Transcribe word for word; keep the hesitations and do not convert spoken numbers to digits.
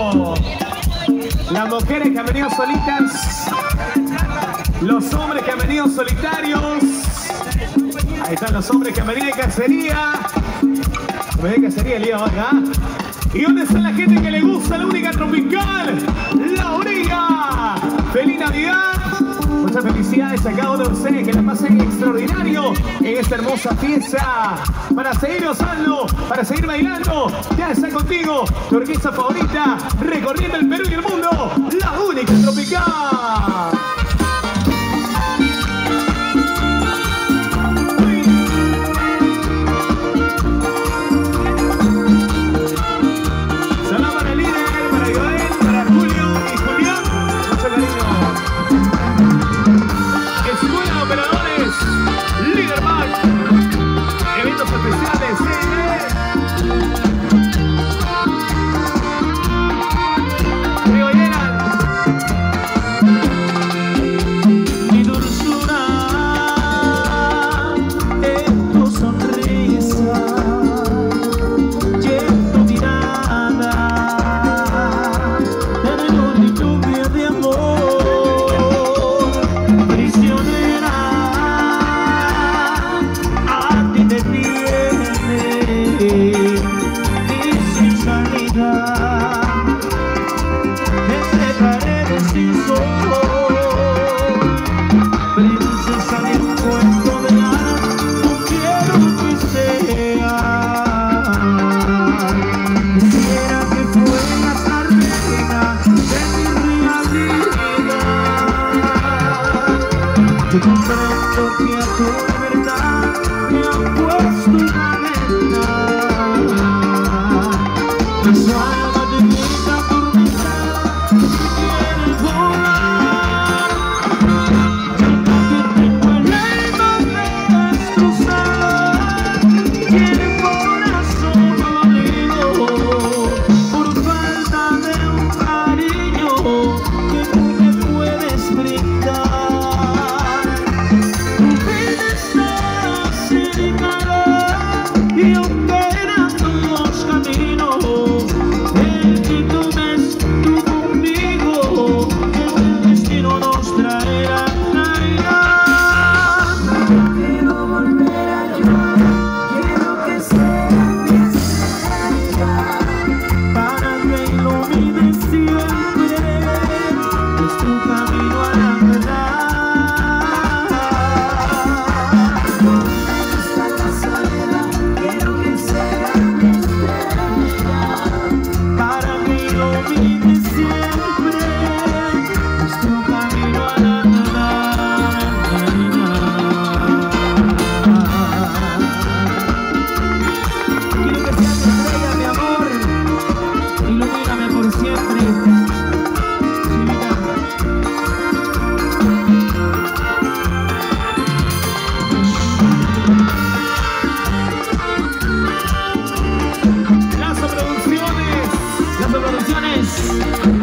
venido. Las mujeres que han venido solitas. Los hombres que han venido solitarios. Ahí están los hombres que han venido de cacería. Me de cacería el día de acá. ¿Y dónde está la gente que le gusta la única tropical? La orilla. ¡Feliz Navidad! Muchas felicidades a cada uno de ustedes, que la pasen extraordinario en esta hermosa fiesta. Para seguir gozando, para seguir bailando, ya está contigo tu orquesta favorita, recorriendo el Perú y el mundo, la única tropical. Te comprendo que a tu verdad me han puesto una venda. Tu alma de vida atormentada quiere volar. Ya que tengo el alma destrozada y el corazón dolido por falta de un cariño que tú me puedes brindar. Y operando los caminos, el que tú ves tú conmigo, que el destino nos traerá. Quiero volver a llorar, quiero que sea mi estrella, Para que ilumine siempre nuestro camino a la verdad. Las producciones, las producciones.